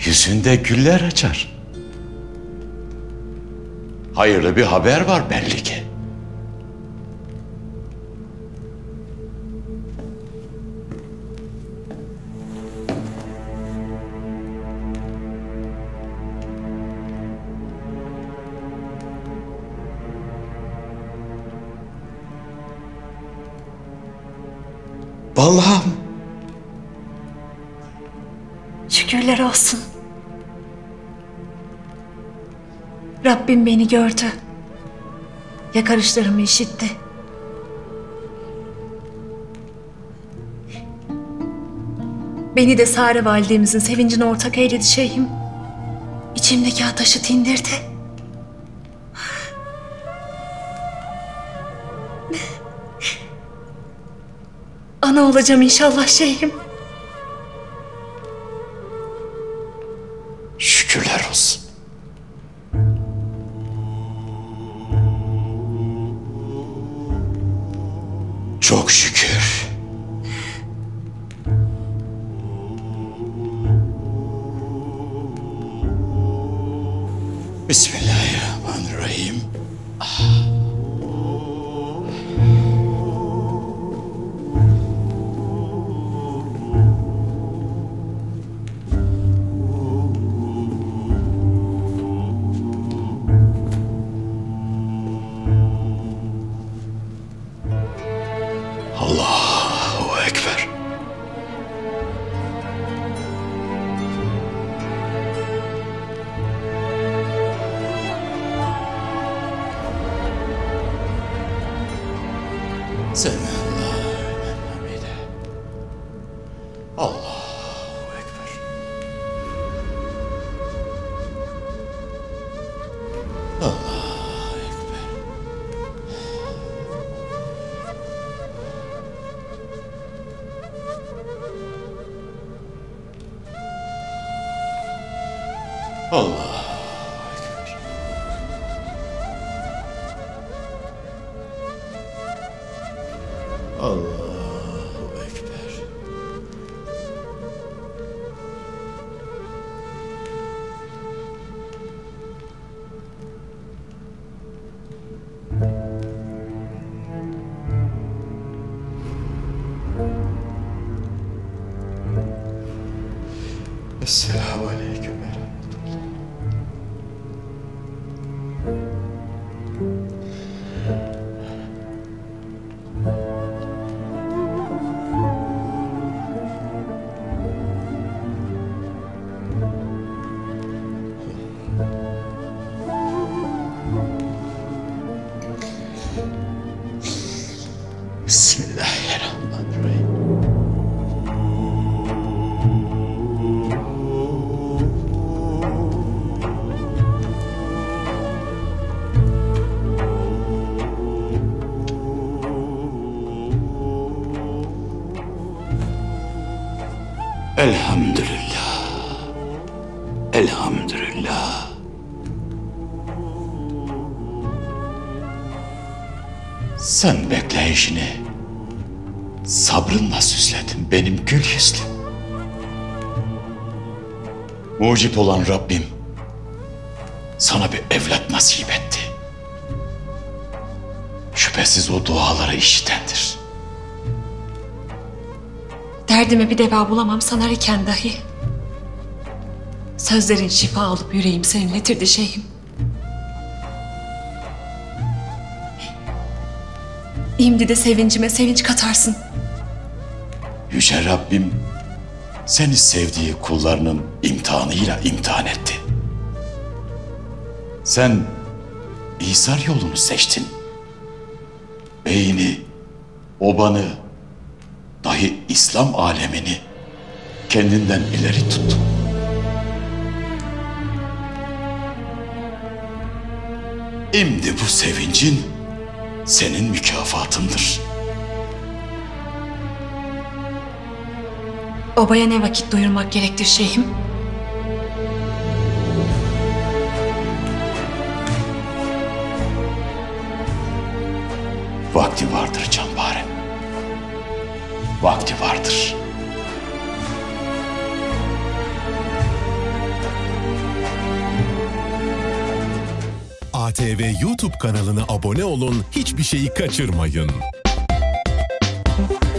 yüzünde güller açar. Hayırlı bir haber var belli ki. Vallahi Şükürler olsun. Rabbim beni gördü. Yakarışlarımı işitti. Beni de Sare validemizin sevincine ortak eyledi şeyhim. İçimdeki ateşi dindirdi. Ana olacağım inşallah şeyhim. şükürler olsun. Çok şükür. Bismillahirrahmanirrahim. Allahu Ekber. Semihallahu limen hamide. Allahu Ekber. Allahu Ekber. Allah. Allahu Ekber. Esselamu Aleyküm ve Rahmetullah. Bismillahirrahmanirrahim. Elhamdülillah. Elhamdülillah. Sen bekleyişini sabrınla süsledin benim gül yüzlüm. Mucip olan Rabbim sana bir evlat nasip etti. Şüphesiz o duaları işitendir. Derdime bir deva bulamam sanar iken dahi sözlerin şifa alıp yüreğim serinletirdi şeyhim. İmdi de sevincime sevinç katarsın. Yüce Rabbim seni sevdiği kullarının imtihanıyla imtihan etti. Sen İsar yolunu seçtin. Beyini, obanı, dahi İslam alemini kendinden ileri tuttun. İmdi bu sevincin senin mükafatındır. Obaya ne vakit duyurmak gerektir şeyhim? Vakti vardır canbare. Vakti vardır. ATV YouTube kanalına abone olun, hiçbir şeyi kaçırmayın.